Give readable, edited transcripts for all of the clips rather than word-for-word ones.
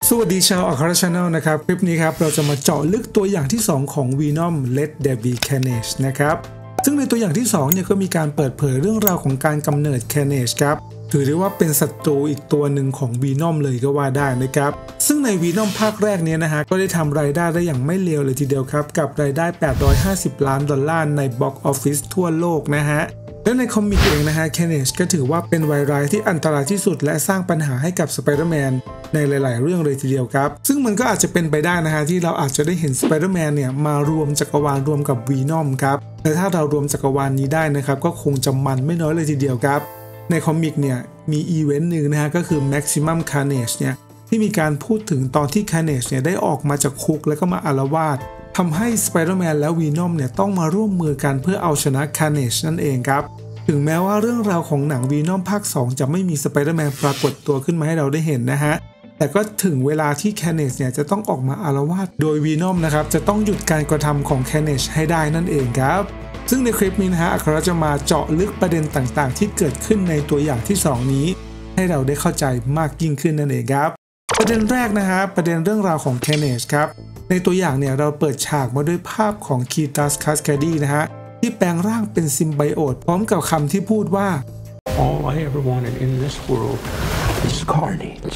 สวัสดีชาวอัครชาแนลนะครับคลิปนี้ครับเราจะมาเจาะลึกตัวอย่างที่2ของ Venom Let There Be Carnage นะครับซึ่งในตัวอย่างที่2เนี่ยก็มีการเปิดเผยเรื่องราวของการกำเนิด Carnage ครับถือได้ว่าเป็นศัตรูอีกตัวหนึ่งของ Venom เลยก็ว่าได้นะครับซึ่งใน Venom ภาคแรกนี้นะฮะก็ได้ทำรายได้อย่างไม่เลวเลยทีเดียวครับกับรายได้$850 ล้านในบ็อกซ์ออฟฟิศทั่วโลกนะฮะและในคอมิกเองนะฮะ Carnage ก็ถือว่าเป็นวายร้ายที่อันตรายที่สุดและสร้างปัญหาให้กับ Spider-Man ในหลายๆเรื่องเลยทีเดียวครับซึ่งมันก็อาจจะเป็นไปได้นะฮะที่เราอาจจะได้เห็น Spider-Man เนี่ยมารวมจักรวาลรวมกับ Venom ครับแต่ถ้าเรารวมจักรวาลนี้ได้นะครับก็คงจะมันไม่น้อยเลยทีเดียวครับในคอมิกเนี่ยมีอีเวนต์หนึ่งนะฮะก็คือ Maximum Carnage เนี่ยที่มีการพูดถึงตอนที่ Carnage เนี่ยได้ออกมาจากคุกแล้วก็มาอาละวาดทำให้ Spider-Man และ Venom เนี่ยต้องมาร่วมมือกันเพื่อเอาชนะ Carnage นั่นเองครับถึงแม้ว่าเรื่องราวของหนัง Venom ภาค 2 จะไม่มี Spider-Man ปรากฏตัวขึ้นมาให้เราได้เห็นนะฮะแต่ก็ถึงเวลาที่ Carnage เนี่ยจะต้องออกมาอาละวาดโดย Venom นะครับจะต้องหยุดการกระทำของ Carnage ให้ได้นั่นเองครับซึ่งในคลิปนี้นะฮะอัครจะมาเจาะลึกประเด็นต่างๆที่เกิดขึ้นในตัวอย่างที่2นี้ให้เราได้เข้าใจมากยิ่งขึ้นนั่นเองครับประเด็นแรกนะฮะประเด็นเรื่องราวของ Carnage ครับในตัวอย่างเนี่ยเราเปิดฉากมาด้วยภาพของ Cletus Kasady นะฮะที่แปลงร่างเป็นซิมไบโอตพร้อมกับคำที่พูดว่า All I ever wanted in this world is carnage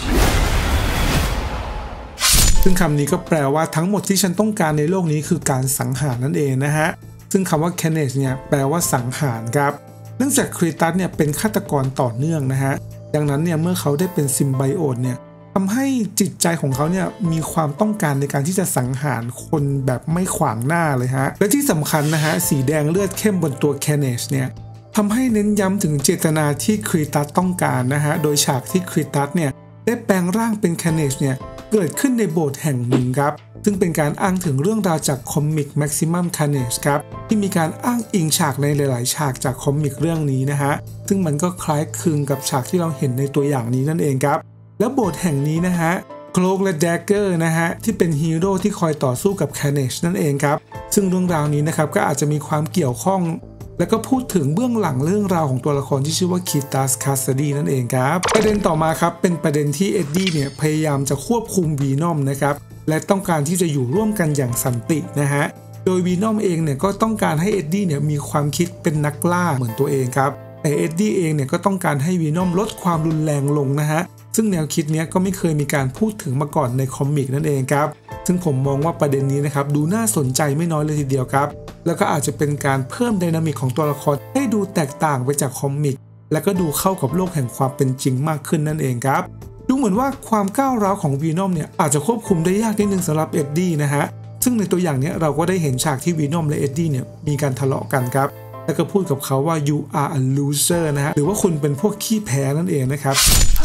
ซึ่งคำนี้ก็แปลว่าทั้งหมดที่ฉันต้องการในโลกนี้คือการสังหารนั่นเองนะฮะซึ่งคำว่า Carnage เนี่ยแปลว่าสังหารครับเนื่องจากครีตัสเนี่ยเป็นฆาตกรต่อเนื่องนะฮะดังนั้นเนี่ยเมื่อเขาได้เป็นซิมไบโอตเนี่ยทำให้จิตใจของเขาเนี่ยมีความต้องการในการที่จะสังหารคนแบบไม่ขวางหน้าเลยฮะและที่สำคัญนะฮะสีแดงเลือดเข้มบนตัว Carnage เนี่ยทำให้เน้นย้ำถึงเจตนาที่ครีตัสต้องการนะฮะโดยฉากที่ครีตัสเนี่ยได้แปลงร่างเป็น Carnage เนี่ยเกิดขึ้นในโบสถ์แห่งหนึ่งครับซึ่งเป็นการอ้างถึงเรื่องราวจากคอมิก Maximum Carnage ครับที่มีการอ้างอิงฉากในหลายๆฉากจากคอมิกเรื่องนี้นะฮะซึ่งมันก็คล้ายคลึงกับฉากที่เราเห็นในตัวอย่างนี้นั่นเองครับและโบสถ์แห่งนี้นะฮะโคลกและแดกเกอร์นะฮะที่เป็นฮีโร่ที่คอยต่อสู้กับ Carnage นั่นเองครับซึ่งเรื่องราวนี้นะครับก็อาจจะมีความเกี่ยวข้องแล้วก็พูดถึงเบื้องหลังเรื่องราวของตัวละครที่ชื่อว่า Cletus Kasady นั่นเองครับประเด็นต่อมาครับเป็นประเด็นที่เอ็ดดี้เนี่ยพยายามจะควบคุม Venom นะครับและต้องการที่จะอยู่ร่วมกันอย่างสันตินะฮะโดย Venom เองเนี่ยก็ต้องการให้เอ็ดดี้เนี่ยมีความคิดเป็นนักล่าเหมือนตัวเองครับแต่เอ็ดดี้เองเนี่ยก็ต้องการให้ Venom ลดความรุนแรงลงนะฮะซึ่งแนวคิดนี้ก็ไม่เคยมีการพูดถึงมาก่อนในคอมิกนั่นเองครับซึ่งผมมองว่าประเด็นนี้นะครับดูน่าสนใจไม่น้อยเลยทีเดียวครับแล้วก็อาจจะเป็นการเพิ่มไดนามิกของตัวละครให้ดูแตกต่างไปจากคอมิกและก็ดูเข้ากับโลกแห่งความเป็นจริงมากขึ้นนั่นเองครับดูเหมือนว่าความก้าวร้าวของ Venom เนี่ยอาจจะควบคุมได้ยากนิดนึงสำหรับเอ็ดดี้นะฮะซึ่งในตัวอย่างนี้เราก็ได้เห็นฉากที่ Venom และเอ็ดดี้เนี่ยมีการทะเลาะกันครับแล้วก็พูดกับเขาว่า you are a loser นะฮะหรือว่าคุณเป็นพวกขี้แพ้นั่นเองนะครับ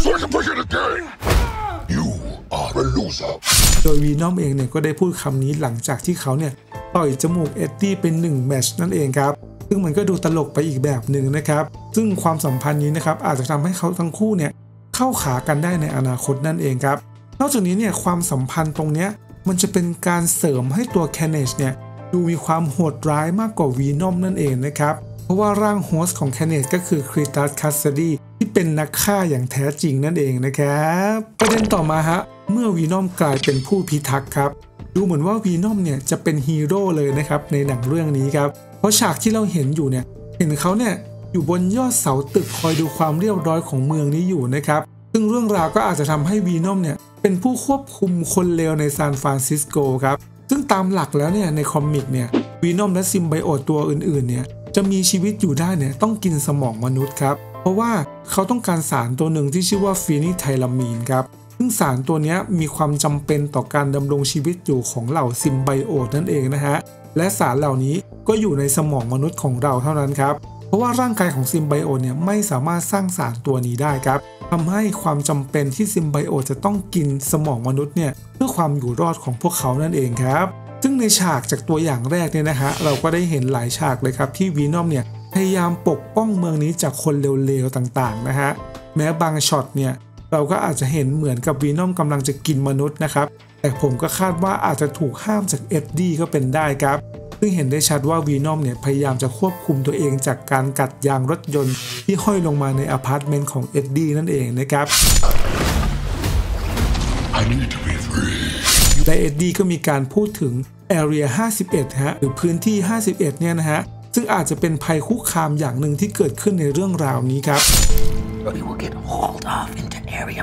โดย Venom เองเนี่ยก็ได้พูดคำนี้หลังจากที่เขาเนี่ยต่อยจมูกเอ็ดดี้เป็น1แมตช์นั่นเองครับซึ่งมันก็ดูตลกไปอีกแบบหนึ่งนะครับซึ่งความสัมพันธ์นี้นะครับอาจจะทำให้เขาทั้งคู่เนี่ยเข้าขากันได้ในอนาคตนั่นเองครับนอกจากนี้เนี่ยความสัมพันธ์ตรงเนี้ยมันจะเป็นการเสริมให้ตัว Carnage เนี่ยดูมีความโหดร้ายมากกว่า Venom นั่นเองนะครับเพราะว่าร่างโฮสต์ของ Carnage ก็คือ Cletus Kasady ที่เป็นนักฆ่าอย่างแท้จริงนั่นเองนะครับประเด็นต่อมาฮะเมื่อ Venom กลายเป็นผู้พิทักษ์ครับดูเหมือนว่า Venom เนี่ยจะเป็นฮีโร่เลยนะครับในหนังเรื่องนี้ครับเพราะฉากที่เราเห็นอยู่เนี่ยเห็นเขาเนี่ยอยู่บนยอดเสาตึกคอยดูความเรียบร้อยของเมืองนี้อยู่นะครับซึ่งเรื่องราวก็อาจจะทำให้ Venom เนี่ยเป็นผู้ควบคุมคนเลวในซานฟรานซิสโกครับซึ่งตามหลักแล้วเนี่ยในคอมิกเนี่ย Venom และซิมไบโอตตัวอื่นๆเนี่ยจะมีชีวิตอยู่ได้เนี่ยต้องกินสมองมนุษย์ครับเพราะว่าเขาต้องการสารตัวหนึ่งที่ชื่อว่าฟีนิไทลามีนครับซึ่งสารตัวนี้มีความจำเป็นต่อการดำรงชีวิตอยู่ของเหล่าซิมไบโอตนั่นเองนะฮะและสารเหล่านี้ก็อยู่ในสมองมนุษย์ของเราเท่านั้นครับเพราะว่าร่างกายของซิมไบโอตเนี่ยไม่สามารถสร้างสารตัวนี้ได้ครับทำให้ความจำเป็นที่ซิมไบโอตจะต้องกินสมองมนุษย์เนี่ยเพื่อความอยู่รอดของพวกเขานั่นเองครับซึ่งในฉากจากตัวอย่างแรกเนี่ยนะฮะเราก็ได้เห็นหลายฉากเลยครับที่ Venom เนี่ยพยายามปกป้องเมืองนี้จากคนเลวๆต่างๆนะฮะแม้บางช็อตเนี่ยเราก็อาจจะเห็นเหมือนกับ Venom กำลังจะกินมนุษย์นะครับแต่ผมก็คาดว่าอาจจะถูกห้ามจากเอ็ดดี้ก็เป็นได้ครับซึ่งเห็นได้ชัดว่า Venom เนี่ยพยายามจะควบคุมตัวเองจากการกัดยางรถยนต์ที่ห้อยลงมาในอพาร์ตเมนต์ของเอ็ดดี้นั่นเองนะครับ I และเอ็ดดี้ก็มีการพูดถึง Area 51 ฮะหรือพื้นที่ 51 เนี่ยนะฮะซึ่งอาจจะเป็นภัยคุกคามอย่างหนึ่งที่เกิดขึ้นในเรื่องราวนี้ครับ We will get hauled off into Area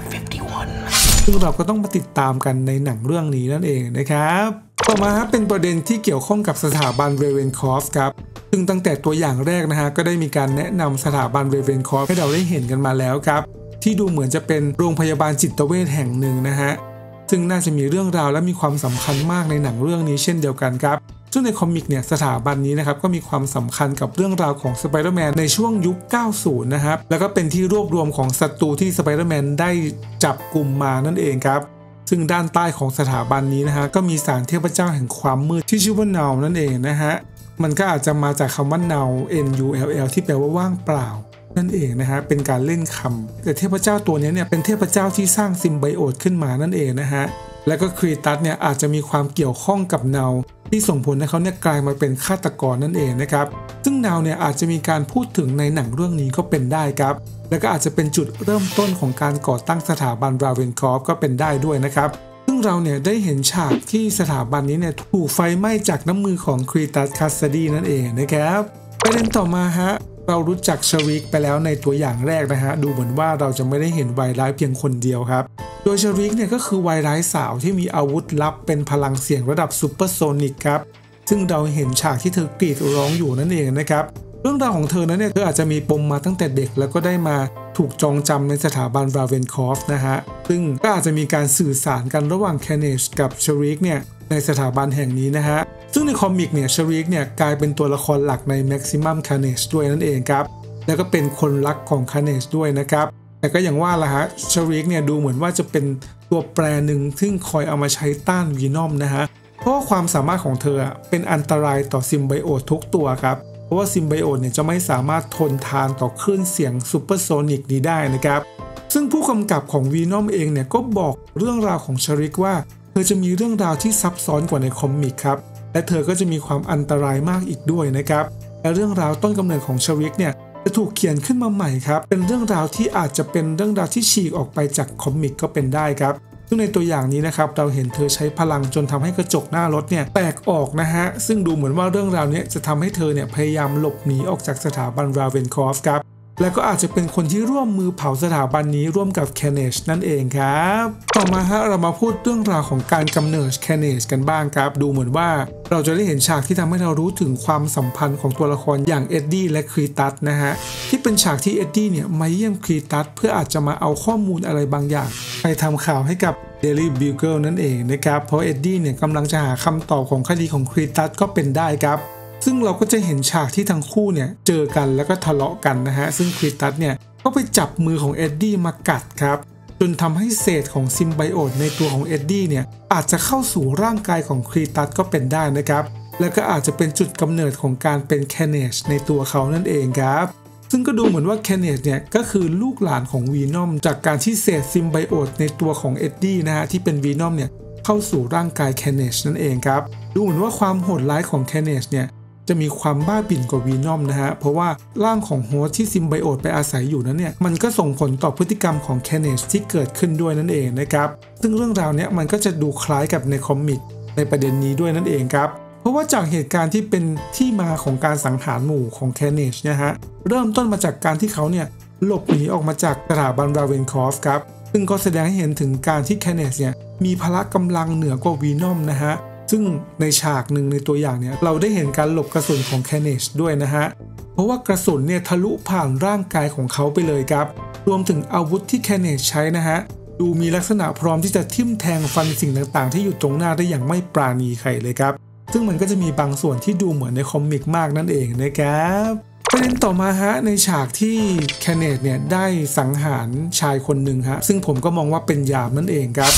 51. ซึ่งเราก็ต้องมาติดตามกันในหนังเรื่องนี้นั่นเองนะครับต่อมาเป็นประเด็นที่เกี่ยวข้องกับสถาบันเรเวนคอฟครับซึ่งตั้งแต่ตัวอย่างแรกนะฮะก็ได้มีการแนะนำสถาบันเรเวนคอฟให้เราได้เห็นกันมาแล้วครับที่ดูเหมือนจะเป็นโรงพยาบาลจิตเวชแห่งหนึ่งนะฮะซึ่งน่าจะมีเรื่องราวและมีความสำคัญมากในหนังเรื่องนี้เช่นเดียวกันครับซึ่งในคอมิกเนี่ยสถาบันนี้นะครับก็มีความสำคัญกับเรื่องราวของสไปเดอร์แมนในช่วงยุค 90 นะครับแล้วก็เป็นที่รวบรวมของศัตรูที่สไปเดอร์แมนได้จับกลุ่มมานั่นเองครับซึ่งด้านใต้ของสถาบันนี้นะฮะก็มีศาลเทพเจ้าแห่งความมืดที่ชื่อว่า Null นั่นเองนะฮะมันก็อาจจะมาจากคำว่า Null N-U-L-L ที่แปลว่าว่างเปล่านั่นเองนะฮะเป็นการเล่นคำแต่เทพเจ้าตัวนี้เนี่ยเป็นเทพเจ้าที่สร้างซิมไบโอตขึ้นมานั่นเองนะฮะแล้วก็ครีตัสเนี่ยอาจจะมีความเกี่ยวข้องกับเนาที่ส่งผลให้เขาเนี่ยกลายมาเป็นฆาตกรนั่นเองนะครับซึ่งเนาเนี่ยอาจจะมีการพูดถึงในหนังเรื่องนี้ก็เป็นได้ครับแล้วก็อาจจะเป็นจุดเริ่มต้นของการก่อตั้งสถาบันราเวนคอฟก็เป็นได้ด้วยนะครับซึ่งเราเนี่ยได้เห็นฉากที่สถาบันนี้เนี่ยถูกไฟไหม้จากน้ำมือของครีตัสคัสซาดีนั่นเองนะครับประเด็นต่อมาฮะเรารู้จักชริกไปแล้วในตัวอย่างแรกนะฮะดูเหมือนว่าเราจะไม่ได้เห็นวายร้ายเพียงคนเดียวครับโดยชริกเนี่ยก็คือวายร้ายสาวที่มีอาวุธลับเป็นพลังเสียงระดับซูเปอร์โซนิกครับซึ่งเราเห็นฉากที่เธอกรีดร้องอยู่นั่นเองนะครับเรื่องราวของเธอนั้นเนี่ยเธออาจจะมีปมมาตั้งแต่เด็กแล้วก็ได้มาถูกจองจำในสถาบันราเวนคอฟนะฮะซึ่งก็อาจจะมีการสื่อสารกันระหว่างแคเนชกับชริกเนี่ยในสถาบันแห่งนี้นะฮะซึ่งในคอมิกเนี่ยชริกเนี่ยกลายเป็นตัวละครหลักใน Maximum Carnage ด้วยนั่นเองครับแล้วก็เป็นคนรักของ Carnage ด้วยนะครับแต่ก็อย่างว่าละฮะชริกเนี่ยดูเหมือนว่าจะเป็นตัวแปรหนึ่งซึ่งคอยเอามาใช้ต้านวีนอมนะฮะเพราะว่าความสามารถของเธอเป็นอันตรายต่อซิมไบโอตทุกตัวครับเพราะว่าซิมไบโอตเนี่ยจะไม่สามารถทนทานต่อคลื่นเสียงซูเปอร์โซนิกนี้ได้นะครับซึ่งผู้กำกับของวีนอมเองเนี่ยก็บอกเรื่องราวของชริกว่าเธอจะมีเรื่องราวที่ซับซ้อนกว่าในคอมิกครับและเธอก็จะมีความอันตรายมากอีกด้วยนะครับและเรื่องราวต้นกำเนิดของชริกเนี่ยจะถูกเขียนขึ้นมาใหม่ครับเป็นเรื่องราวที่อาจจะเป็นเรื่องราวที่ฉีกออกไปจากคอมิกก็เป็นได้ครับซึ่งในตัวอย่างนี้นะครับเราเห็นเธอใช้พลังจนทำให้กระจกหน้ารถเนี่ยแตกออกนะฮะซึ่งดูเหมือนว่าเรื่องราวนี้จะทำให้เธอเนี่ยพยายามหลบหนีออกจากสถาบันราเวนคอฟครับและก็อาจจะเป็นคนที่ร่วมมือเผาสถาบันนี้ร่วมกับแคเนชนั่นเองครับต่อมาฮะเรามาพูดเรื่องราวของการกำเนิดแคเนชกันบ้างครับดูเหมือนว่าเราจะได้เห็นฉากที่ทำให้เรารู้ถึงความสัมพันธ์ของตัวละครอย่างเอ็ดดี้และครีตัสนะฮะที่เป็นฉากที่เอ็ดดี้เนี่ยมาเยี่ยมครีตัสเพื่ออาจจะมาเอาข้อมูลอะไรบางอย่างไปทำข่าวให้กับ Daily Bugle นั่นเองนะครับเพราะเอ็ดดี้เนี่ยกำลังจะหาคำตอบของคดีของครีตัสก็เป็นได้ครับซึ่งเราก็จะเห็นฉากที่ทั้งคู่เนี่ยเจอกันแล้วก็ทะเลาะกันนะฮะซึ่งครีตัสเนี่ยก็ไปจับมือของเอ็ดดี้มากัดครับจนทำให้เศษของซิมไบโอตในตัวของเอ็ดดี้เนี่ยอาจจะเข้าสู่ร่างกายของครีตัสก็เป็นได้นะครับแล้วก็อาจจะเป็นจุดกำเนิดของการเป็นแคเนชในตัวเขานั่นเองครับซึ่งก็ดูเหมือนว่าแคเนชเนี่ยก็คือลูกหลานของวีนอมจากการที่เศษซิมไบโอตในตัวของเอ็ดดี้นะฮะที่เป็นวีนอมเนี่ยเข้าสู่ร่างกายแคเนชนั่นเองครับดูเหมือนว่าความโหดร้ายของแคเนชเนี่ยจะมีความบ้าบิ่นกว่าวีนอมนะฮะเพราะว่าร่างของโฮสที่ซิมไบโอตไปอาศัยอยู่นั้นเนี่ยมันก็ส่งผลต่อพฤติกรรมของแคเนชที่เกิดขึ้นด้วยนั่นเองนะครับซึ่งเรื่องราวเนี้ยมันก็จะดูคล้ายกับในคอมิกในประเด็นนี้ด้วยนั่นเองครับเพราะว่าจากเหตุการณ์ที่เป็นที่มาของการสังหารหมู่ของแคเนชนะฮะเริ่มต้นมาจากการที่เขาเนี่ยหลบหนีออกมาจากสถาบันราเวนคอฟครับซึ่งก็แสดงให้เห็นถึงการที่แคเนชเนี่ยมีพละกำลังเหนือกว่าวีนอมนะฮะซึ่งในฉากหนึ่งในตัวอย่างเนี่ยเราได้เห็นการหลบกระสุนของแคเนชด้วยนะฮะเพราะว่ากระสุนเนี่ยทะลุผ่านร่างกายของเขาไปเลยครับรวมถึงอาวุธที่แคเนชใช้นะฮะดูมีลักษณะพร้อมที่จะทิ่มแทงฟันสิ่งต่างๆที่อยู่ตรงหน้าได้อย่างไม่ปราณีใครเลยครับซึ่งมันก็จะมีบางส่วนที่ดูเหมือนในคอมิกมากนั่นเองนะครับประเด็นต่อมาฮะในฉากที่แคเนชเนี่ยได้สังหารชายคนหนึ่งฮะซึ่งผมก็มองว่าเป็นยามนั่นเองครับ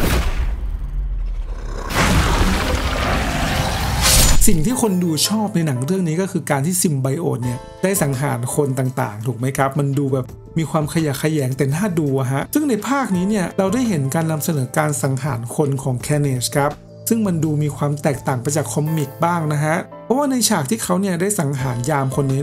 สิ่งที่คนดูชอบในหนังเรื่องนี้ก็คือการที่ซิมไบโอตเนี่ยได้สังหารคนต่างๆถูกไหมครับมันดูแบบมีความขยะแขยงแต่น่าดูฮะซึ่งในภาคนี้เนี่ยเราได้เห็นการนำเสนอการสังหารคนของแคเนชครับซึ่งมันดูมีความแตกต่างไปจากคอมิกบ้างนะฮะเพราะว่าในฉากที่เขาเนี่ยได้สังหารยามคนนี้เนี่ย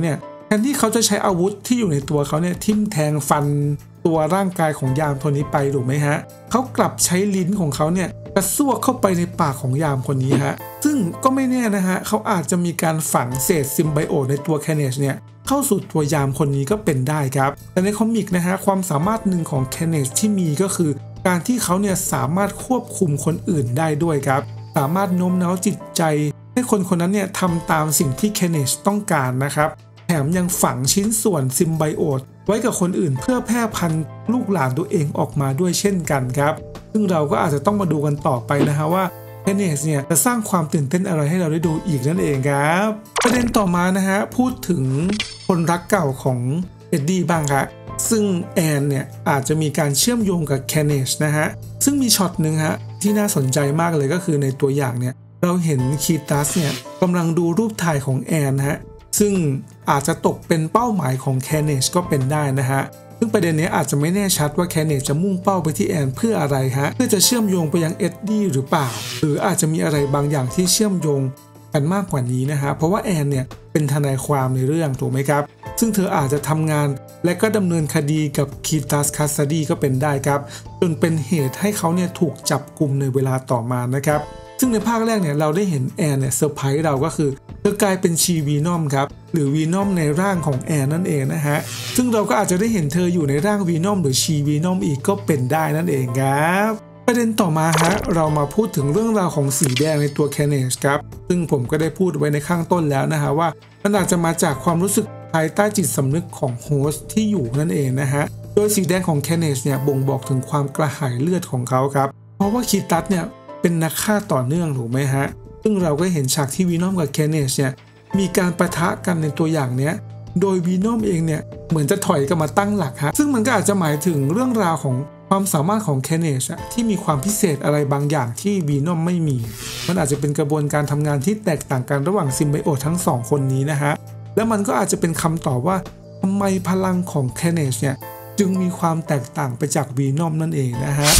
แทนที่เขาจะใช้อาวุธที่อยู่ในตัวเขาเนี่ยทิ่มแทงฟันตัวร่างกายของยามคนนี้ไปถูกไหมฮะเขากลับใช้ลิ้นของเขาเนี่ยกระซวกเข้าไปในปากของยามคนนี้ฮะซึ่งก็ไม่แน่นะฮะเขาอาจจะมีการฝังเศษซิมไบโอตในตัวแคเนชเนี่ยเข้าสู่ตัวยามคนนี้ก็เป็นได้ครับแต่ในคอมิกนะฮะความสามารถหนึ่งของแคเนชที่มีก็คือการที่เขาเนี่ยสามารถควบคุมคนอื่นได้ด้วยครับสามารถโน้มน้าวจิตใจให้คนคนนั้นเนี่ยทำตามสิ่งที่แคเนชต้องการนะครับแถมยังฝังชิ้นส่วนซิมไบโอตไว้กับคนอื่นเพื่อแพร่พันธุ์ลูกหลานตัวเองออกมาด้วยเช่นกันครับซึ่งเราก็อาจจะต้องมาดูกันต่อไปนะฮะว่าแคเนชเนี่ยจะสร้างความตื่นเต้นอะไรให้เราได้ดูอีกนั่นเองครับประเด็นต่อมานะฮะพูดถึงคนรักเก่าของเอ็ดดี้บ้างครับซึ่งแอนเนี่ยอาจจะมีการเชื่อมโยงกับแคเนชนะฮะซึ่งมีช็อตหนึ่งฮะที่น่าสนใจมากเลยก็คือในตัวอย่างเนี่ยเราเห็นคีตัสเนี่ยกำลังดูรูปถ่ายของแอนฮะซึ่งอาจจะตกเป็นเป้าหมายของแคเนชก็เป็นได้นะฮะซึ่งประเด็นนี้อาจจะไม่แน่ชัดว่าแคเนชจะมุ่งเป้าไปที่แอนเพื่ออะไรฮะเพื่อจะเชื่อมโยงไปยังเอ็ดดี้หรือเปล่าหรืออาจจะมีอะไรบางอย่างที่เชื่อมโยงกันมากกว่านี้นะฮะเพราะว่าแอนเนี่ยเป็นทนายความในเรื่องถูกไหมครับซึ่งเธออาจจะทำงานและก็ดำเนินคดีกับคีตัสคัสซาดีก็เป็นได้ครับจนเป็นเหตุให้เขาเนี่ยถูกจับกุมในเวลาต่อมานะครับซึ่งในภาคแรกเนี่ยเราได้เห็นแอนเนี่ยเซอร์ไพรส์เราก็คือเธอกลายเป็นชีวีนอมครับหรือวีนอมในร่างของแอนนั่นเองนะฮะซึ่งเราก็อาจจะได้เห็นเธออยู่ในร่างวีนอมหรือชีวีนอมอีกก็เป็นได้นั่นเองครับประเด็นต่อมาฮะเรามาพูดถึงเรื่องราวของสีแดงในตัวแคเนชครับซึ่งผมก็ได้พูดไว้ในข้างต้นแล้วนะฮะว่ามันอาจจะมาจากความรู้สึกภายใต้จิตสำนึกของโฮสต์ที่อยู่นั่นเองนะฮะโดยสีแดงของแคเนชเนี่ยบ่งบอกถึงความกระหายเลือดของเขาครับเพราะว่าคีตัสเนี่ยเป็นนักฆ่าต่อเนื่องถูกไหมฮะซึ่งเราก็เห็นฉากที่วีนอมกับแคเนชเนี่ยมีการปะทะกันในตัวอย่างเนี้ยโดยวีนอมเองเนี่ยเหมือนจะถอยกลับมาตั้งหลักฮะซึ่งมันก็อาจจะหมายถึงเรื่องราวของความสามารถของแคเนชที่มีความพิเศษอะไรบางอย่างที่วีนอมไม่มีมันอาจจะเป็นกระบวนการทำงานที่แตกต่างกันระหว่างซิมไบโอตทั้งสองคนนี้นะฮะและมันก็อาจจะเป็นคำตอบว่าทำไมพลังของแคเนชเนี่ยจึงมีความแตกต่างไปจากวีนอมนั่นเองนะฮะ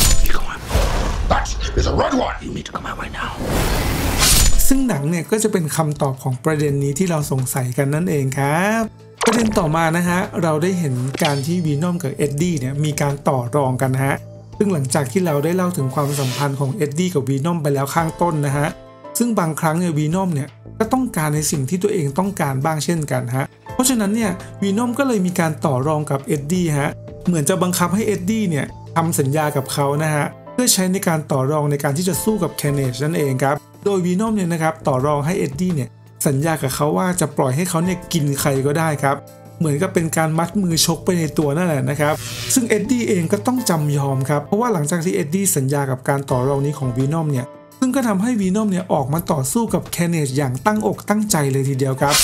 There's a red one. You need to come out right now. ซึ่งหนังเนี่ยก็จะเป็นคำตอบของประเด็นนี้ที่เราสงสัยกันนั่นเองครับประเด็นต่อมานะฮะเราได้เห็นการที่วีนอมกับเอ็ดดี้เนี่ยมีการต่อรองกันฮะซึ่งหลังจากที่เราได้เล่าถึงความสัมพันธ์ของเอ็ดดี้กับวีนอมไปแล้วข้างต้นนะฮะซึ่งบางครั้งเนี่ยวีนอมเนี่ยก็ต้องการในสิ่งที่ตัวเองต้องการบ้างเช่นกันฮะเพราะฉะนั้นเนี่ยวีนอมก็เลยมีการต่อรองกับเอ็ดดี้ฮะเหมือนจะบังคับให้เอ็ดดี้เนี่ยทำสัญญากับเขานะฮะเพื่อใช้ในการต่อรองในการที่จะสู้กับแคเนชนั่นเองครับโดยวีนอมเนี่ยนะครับต่อรองให้เอ็ดดี้เนี่ยสัญญากับเขาว่าจะปล่อยให้เขาเนี่ยกินใครก็ได้ครับเหมือนกับเป็นการมัดมือชกไปในตัวนั่นแหละนะครับซึ่งเอ็ดดี้เองก็ต้องจำยอมครับเพราะว่าหลังจากที่เอ็ดดี้สัญญากับการต่อรองนี้ของวีนอมเนี่ยซึ่งก็ทำให้วีนอมเนี่ยออกมาต่อสู้กับแคเนชอย่างตั้งอกตั้งใจเลยทีเดียวครับ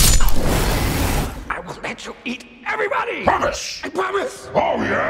I will let you eat everybody. Promise. I promise. Oh yeah.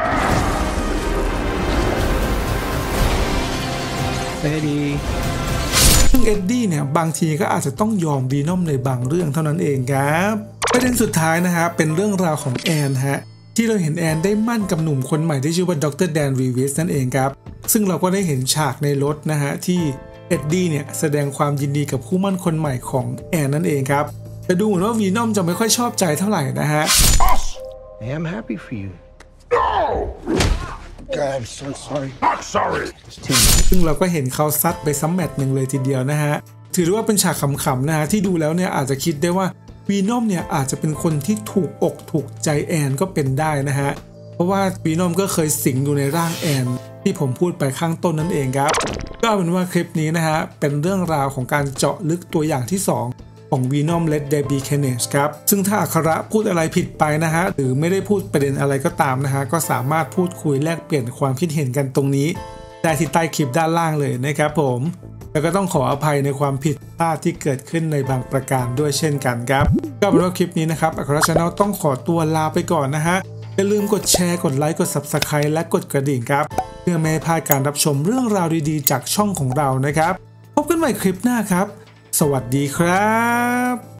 Eddie. ซึ่งเอ็ดดี้เนี่ยบางทีก็อาจจะต้องยอมวีนอมในบางเรื่องเท่านั้นเองครับประเด็นสุดท้ายนะฮะเป็นเรื่องราวของแอนฮะที่เราเห็นแอนได้มั่นกับหนุ่มคนใหม่ที่ชื่อว่าดร.แดนรีวิสนั่นเองครับซึ่งเราก็ได้เห็นฉากในรถนะฮะที่เอ็ดดี้เนี่ยแสดงความยินดีกับคู่มั่นคนใหม่ของแอนนั่นเองครับแต่ดูเหมือนว่าวีนอมจะไม่ค่อยชอบใจเท่าไหร่นะฮะ I am happy for you. No. God, I'm so sorry. Not sorry. ซึ่งเราก็เห็นเขาซัดไปซ้ำแมตช์หนึ่งเลยทีเดียวนะฮะถือว่าเป็นฉากขำๆนะฮะที่ดูแล้วเนี่ยอาจจะคิดได้ว่าวีนอมเนี่ยอาจจะเป็นคนที่ถูกอกถูกใจแอนก็เป็นได้นะฮะเพราะว่าวีนอมก็เคยสิงอยู่ในร่างแอนที่ผมพูดไปข้างต้นนั่นเองครับก็เป็นว่าคลิปนี้นะฮะเป็นเรื่องราวของการเจาะลึกตัวอย่างที่2ของ Venom Let There Be Carnage ครับซึ่งถ้าอัคระพูดอะไรผิดไปนะฮะหรือไม่ได้พูดประเด็นอะไรก็ตามนะฮะก็สามารถพูดคุยแลกเปลี่ยนความคิดเห็นกันตรงนี้ได้ที่ใต้คลิปด้านล่างเลยนะครับผมแล้วก็ต้องขออภัยในความผิดพลาดที่เกิดขึ้นในบางประการด้วยเช่นกันครับก็เป็นว่าคลิปนี้นะครับอัคระ Channel ต้องขอตัวลาไปก่อนนะฮะอย่าลืมกดแชร์กดไลค์กด Subscribe และกดกระดิ่งครับเพื่อไม่ให้พลาดการรับชมเรื่องราวดีๆจากช่องของเรานะครับพบกันใหม่คลิปหน้าครับสวัสดีครับ